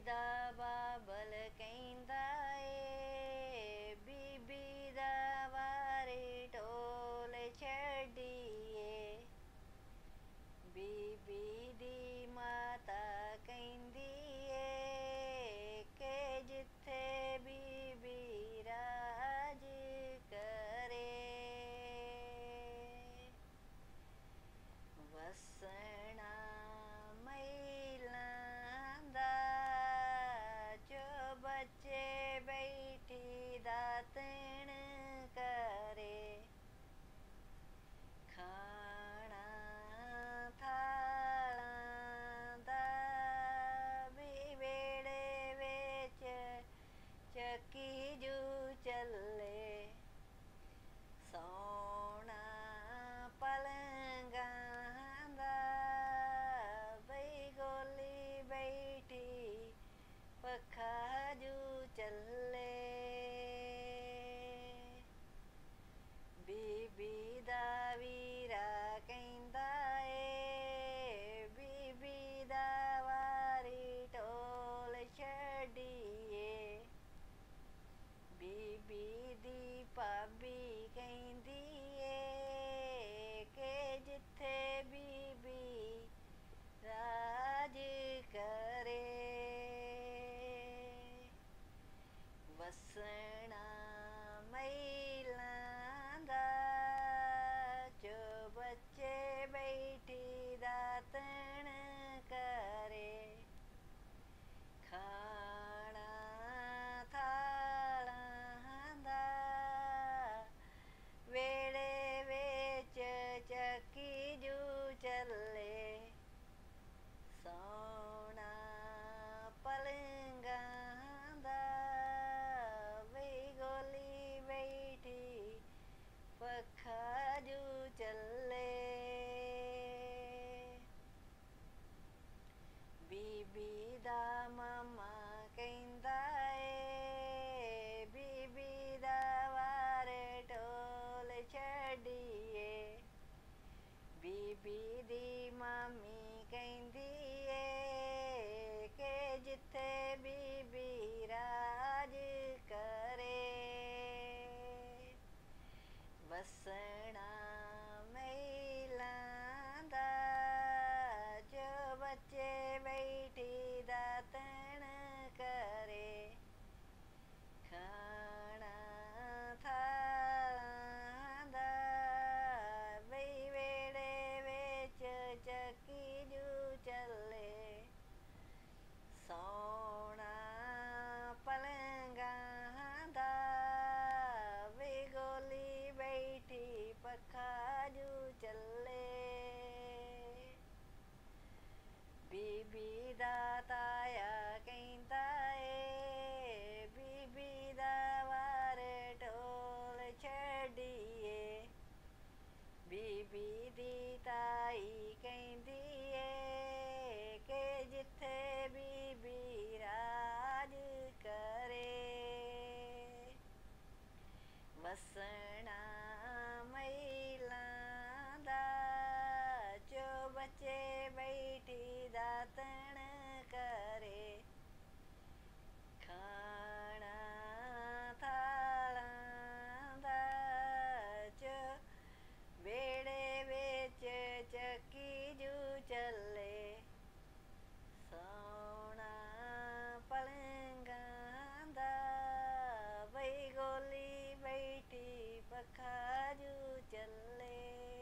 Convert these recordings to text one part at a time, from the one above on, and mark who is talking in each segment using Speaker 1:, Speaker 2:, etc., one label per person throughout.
Speaker 1: दा बाबल कहंदा ए बीबी दा वारे ढोल छड्डिए बीबी दी माता कहंदी ए कि जिथे बीबी राज करे वसना महिलां दा जो बच्चे बैठी दातन करे खाना थालां दा भी वेड़े विच चक्की जू चले सौना पलंगां दा बई गोली बैठी पक्खा जू चले बीबी दा वीरा कहंदा ए बीबी दा वारी ढोल छड्डिए बीबी दी भाभी कहंदी ए कि जिथे बीबी राज करे वसना महिलां दा जो बच्चे बैठी दातन करे खाना थालां दा वेड़े विच चक्की जू चले सौना पलंगां दा बई गोली बैठी पक्खा जू चले बीबी दा मामा कहंदा ए बीबी दा वार ढोल छड्डिए बीबी दी मामी कहंदी ए कि जिथे बीबी राज करे वसना महिलां दा जो बच्चे बैठी दातन करे खाना थालां दा बई वेड़े विच चक्की जू चले सौना पलंगां दा बई गोली बैठी पक्खा जू चले बीबी दा ताया कहंदा ए बीबी दा वार ढोल छड्डिए बीबी दी ताई कहंदी ए कि जिथे बीबी राज करे वसना महिलां दा जो बच्चे बैठी दातन करे खाना थालां दा जो वेड़े विच चक्की जू चले सौना पलंगां दा बई गोली बैठी पक्खा जू चले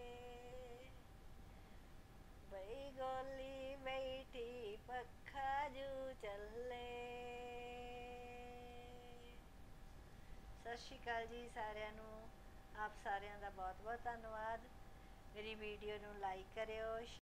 Speaker 1: बई गोली बैठी पक्खा जू चले सत श्री अकाल जी सारिਆਂ ਨੂੰ ਆਪ ਸਾਰਿਆਂ ਦਾ ਬਹੁਤ ਬਹੁਤ ਧੰਨਵਾਦ मेरी वीडियो ਨੂੰ लाइक करियो